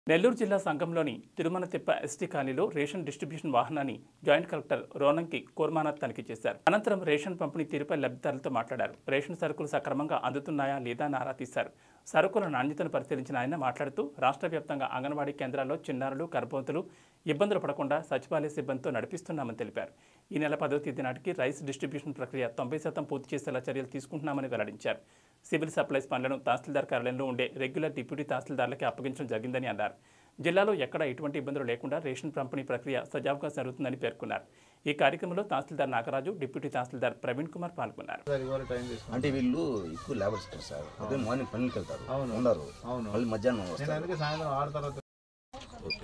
నెల్లూరు జిల్లా సంఘంలోని తిరుమలతిప్ప ఎస్టీ కాలనీలో రేషన్ డిస్ట్రిబ్యూషన్ వాహనాన్ని జాయింట్ కలెక్టర్ రోనంకి కోర్మానాథ్ తనిఖీ చేశారు. అనంతరం రేషన్ పంపిణీ తీరుపై లబ్ధిదారులతో మాట్లాడారు. రేషన్ సరుకులు సక్రమంగా అందుతున్నాయా లేదా అని ఆరా తీశారు. సరుకుల నాణ్యతను పరిశీలించిన ఆయన మాట్లాడుతూ రాష్ట్ర వ్యాప్తంగా అంగన్వాడీ కేంద్రాల్లో చిన్నారులు, గర్భవతులు ఇబ్బందులు పడకుండా సచివాలయ సిబ్బందితో నడిపిస్తున్నామని తెలిపారు. ఈ నెల 10వ తేదీ నాటికి రైస్ డిస్ట్రిబ్యూషన్ ప్రక్రియ 90% పూర్తి చేసేలా చర్యలు తీసుకుంటున్నామని వెల్లడించారు. సివిల్ సప్లైస్ పనులను తహసీల్దార్ కార్యాలయంలో ఉండే రెగ్యులర్ డిప్యూటీ తహసీల్దార్లకి అప్పగించడం జరిగిందని అన్నారు. జిల్లాలో ఎక్కడ ఎటువంటి ఇబ్బందులు లేకుండా రేషన్ పంపిణీ ప్రక్రియ సజావుగా జరుగుతుందని పేర్కొన్నారు. ఈ కార్యక్రమంలో తహసీల్దార్ నాగరాజు, డిప్యూటీ తహసీల్దార్ ప్రవీణ్ కుమార్ పాల్గొన్నారు. అంటే వీళ్ళు ఎక్కువ లేబర్స్ సార్, అదే మార్నింగ్ పనులకు వెళ్తారు, ఉన్నారు మళ్ళీ మధ్యాహ్నం వస్తారు. ఓకే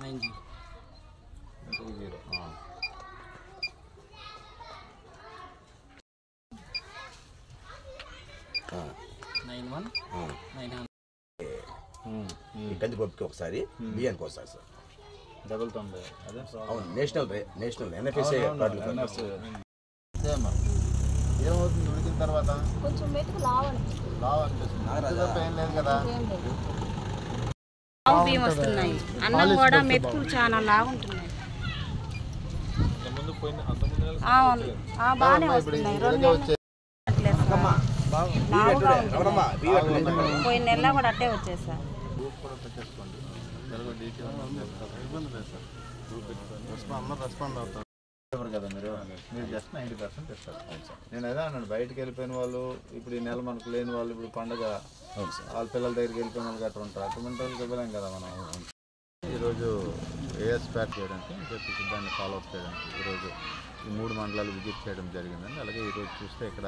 91 కందిపప్పుకి ఒకసారి, బియ్యానికి ఒకసారి సార్. డబుల్ 90 అదే అవును, నేషనల్ ఎన్ఎఫ్ఎస్ఏ కార్డులు. ఏమవుతుంది ఉడికిన తర్వాత? కొంచెం మెతుకు లావ్ అనిపిస్తుంది. ఏం లేదు కదా, బియ్యం వస్తున్నాయి. అన్నం కూడా మెతుకులు చాలా లావు ఉంటున్నాయి. బాగానే వస్తున్నాయి. పోయిన నెల కూడా అట్టే వచ్చేసా. రెస్పాండ్ అవుతారు కదా మీరు జస్ట్ 90% ఇస్తారు. నేను అదే అన్నాను, బయటకు వెళ్ళిపోయిన వాళ్ళు ఇప్పుడు ఈ నెల మనకు లేని వాళ్ళు ఇప్పుడు పండుగ వాళ్ళ పిల్లల దగ్గరికి వెళ్ళిపోయిన వాళ్ళు గట్రా ఉంటారు. అటువంటి వాళ్ళకి ఇవ్వలేం కదా మనం. ఈరోజు ఏఎస్ ప్యాక్ చేయడానికి చెప్పి దాన్ని ఫాలోఅప్ చేయడానికి ఈరోజు ఈ 3 మండలాలు విజిట్ చేయడం జరిగిందండి. అలాగే ఈరోజు చూస్తే ఇక్కడ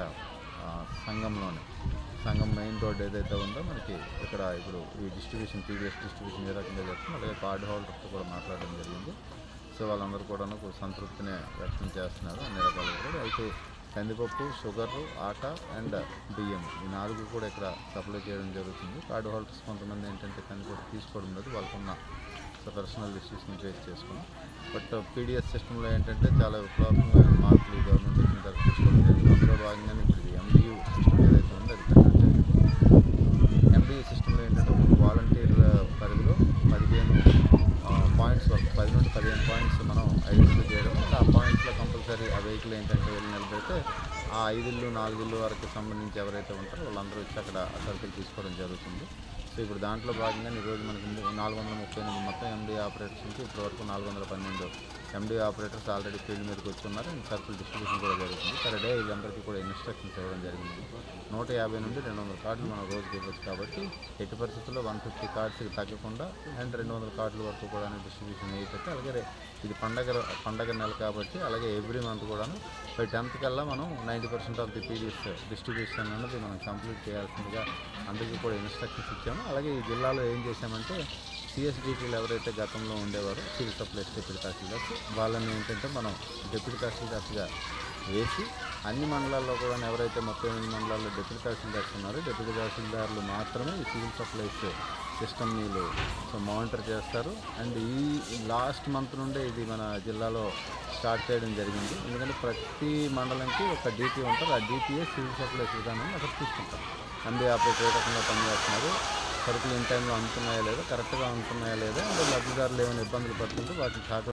సంఘం మెయిన్ రోడ్ ఏదైతే ఉందో మనకి ఇక్కడ ఇప్పుడు ఈ డిస్ట్రిబ్యూషన్ పీడిఎస్ డిస్ట్రిబ్యూషన్ ఏ రకంగా జరుగుతుంది, అలాగే కార్డు హోల్డర్తో కూడా మాట్లాడడం జరిగింది. సో వాళ్ళందరూ కూడా సంతృప్తిని వ్యక్తం చేస్తున్నారు అన్ని రకాలుగా కూడా. అయితే కందిపప్పు, షుగరు, ఆటా అండ్ బియ్యం ఈ 4 కూడా ఇక్కడ సప్లై చేయడం జరుగుతుంది. కార్డు హోల్డర్స్ కొంతమంది ఏంటంటే కందిపప్పు తీసుకోవడం లేదు, వాళ్ళకున్న పర్సనల్ ఇష్యూస్ని ఫేస్ చేసుకున్నాం. బట్ పీడిఎస్ సిస్టంలో ఏంటంటే చాలా విప్లవాత్మకమైన మార్పులు గవర్నమెంట్ వచ్చిన తర్వాత తీసుకోవడం జరిగింది. అందులో భాగంగానే ఇప్పుడు ఇది ఎండియూ సిస్టమ్ ఏదైతే ఉందో అది పెట్టడం జరిగింది. ఎండియూ సిస్టంలో ఏంటంటే ఒక వాలంటీర్ పరిధిలో 15 పాయింట్స్, 10 నుండి 15 పాయింట్స్ మనం ఐడెంటిఫై చేయడం. ఆ పాయింట్స్లో కంపల్సరీ ఆ వెహికల్ ఏంటంటే వెళ్ళి నిలబెడితే ఆ 5 ఇళ్ళు 4 ఇళ్ళు వరకు సంబంధించి ఎవరైతే ఉంటారో వాళ్ళందరూ వచ్చి అక్కడ సరుకులు తీసుకోవడం జరుగుతుంది. సో ఇప్పుడు దాంట్లో భాగంగా ఈరోజు మనకి 438 మొత్తం ఎండీ ఆపరేటర్స్ నుంచి ఇప్పటివరకు 412 ఎండీ ఆపరేటర్స్ ఆల్రెడీ ఫీల్డ్ మీదకి వచ్చున్నారు. అండ్ సర్కిల్ డిస్ట్రిబ్యూషన్ కూడా జరుగుతుంది. పర్ డే వీళ్ళందరికీ కూడా ఇన్స్ట్రక్షన్స్ ఇవ్వడం జరిగింది. 150 నుండి 200 కార్డులు మనం రోజుకి ఇవ్వచ్చు కాబట్టి ఎట్టి పరిస్థితుల్లో 150 కార్డ్స్కి తగ్గకుండా అండ్ 200 కార్డుల వరకు కూడా డిస్ట్రిబ్యూషన్ అయ్యేటట్టు. అలాగే ఇది పండగ నెల కాబట్టి అలాగే ఎవ్రీ మంత్ కూడాను బై 10th కల్లా మనం 90% ఆఫ్ ది పీడిఎస్ డిస్ట్రిబ్యూషన్ అన్నది మనం కంప్లీట్ చేయాల్సిందిగా అందరికీ కూడా ఇన్స్ట్రక్షన్స్ ఇచ్చాము. అలాగే ఈ జిల్లాలో ఏం చేశామంటే సిఎస్డిటీలు ఎవరైతే గతంలో ఉండేవారో సివిల్ సప్లైస్ డిప్యూటీ తహసీల్దార్స్ వాళ్ళని ఏంటంటే మనం డిప్యూటీ తహసీల్దార్స్గా వేసి అన్ని మండలాల్లో కూడా ఎవరైతే 38 మండలాల్లో డిప్యూటీ తహసీల్దార్స్ ఉన్నారో డిప్యూటీ తహసీల్దార్లు మాత్రమే ఈ సివిల్ సప్లైస్ సిస్టమ్ వీళ్ళు మానిటర్ చేస్తారు. అండ్ ఈ లాస్ట్ మంత్ నుండే ఇది మన జిల్లాలో స్టార్ట్ చేయడం జరిగింది. ఎందుకంటే ప్రతి మండలంకి ఒక డీపీ ఉంటారు. ఆ డీపీఏ సివిల్ సప్లైస్ విధానాన్ని అక్కడ తీసుకుంటారు. ఎండీ ఆపరేటర్ ఏ రకంగా పనిచేస్తున్నారు, సరుకులు ఇన్ టైంలో అందుతున్నాయా లేదా, కరెక్ట్గా అందుతున్నాయా లేదా, అండ్ లబ్ధిదారులు ఏమైనా ఇబ్బందులు పడుతుంటే వాటిని